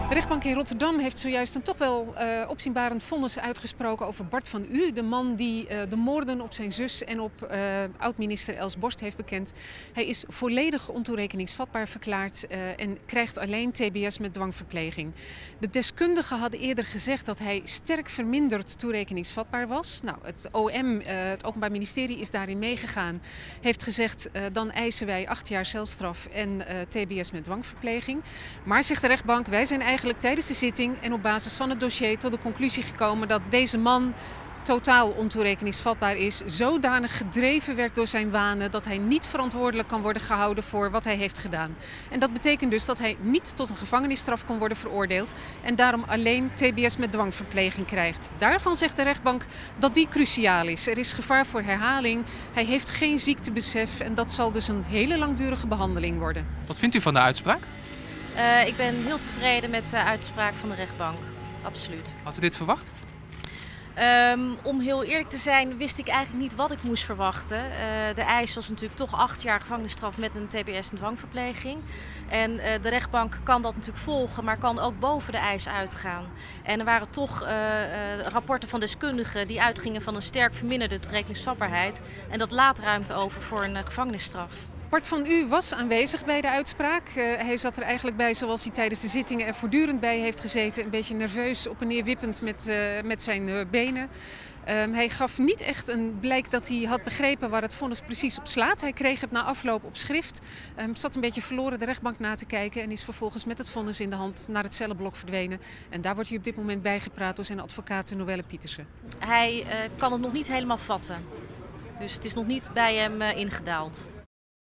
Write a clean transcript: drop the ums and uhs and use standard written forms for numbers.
De rechtbank in Rotterdam heeft zojuist een toch wel opzienbarend vonnis uitgesproken over Bart van U. De man die de moorden op zijn zus en op oud-minister Els Borst heeft bekend. Hij is volledig ontoerekeningsvatbaar verklaard en krijgt alleen TBS met dwangverpleging. De deskundigen hadden eerder gezegd dat hij sterk verminderd toerekeningsvatbaar was. Nou, het OM, het Openbaar Ministerie, is daarin meegegaan. Heeft gezegd, dan eisen wij 8 jaar celstraf en TBS met dwangverpleging. Maar zegt de rechtbank, wij zijn eigenlijk tijdens de zitting en op basis van het dossier tot de conclusie gekomen dat deze man totaal ontoerekeningsvatbaar is, zodanig gedreven werd door zijn wanen dat hij niet verantwoordelijk kan worden gehouden voor wat hij heeft gedaan. En dat betekent dus dat hij niet tot een gevangenisstraf kon worden veroordeeld en daarom alleen TBS met dwangverpleging krijgt. Daarvan zegt de rechtbank dat die cruciaal is. Er is gevaar voor herhaling, hij heeft geen ziektebesef en dat zal dus een hele langdurige behandeling worden. Wat vindt u van de uitspraak? Ik ben heel tevreden met de uitspraak van de rechtbank. Absoluut. Had u dit verwacht? Om heel eerlijk te zijn wist ik eigenlijk niet wat ik moest verwachten. De eis was natuurlijk toch 8 jaar gevangenisstraf met een TBS en dwangverpleging. En de rechtbank kan dat natuurlijk volgen, maar kan ook boven de eis uitgaan. En er waren toch rapporten van deskundigen die uitgingen van een sterk verminderde toerekeningsvatbaarheid. En dat laat ruimte over voor een gevangenisstraf. Bart van U was aanwezig bij de uitspraak. Hij zat er eigenlijk bij zoals hij tijdens de zittingen er voortdurend bij heeft gezeten. Een beetje nerveus, op en neer wippend met zijn benen. Hij gaf niet echt een blijk dat hij had begrepen waar het vonnis precies op slaat. Hij kreeg het na afloop op schrift. Zat een beetje verloren de rechtbank na te kijken en is vervolgens met het vonnis in de hand naar het cellenblok verdwenen. En daar wordt hij op dit moment bijgepraat door zijn advocaat Noelle Pietersen. Hij kan het nog niet helemaal vatten. Dus het is nog niet bij hem ingedaald.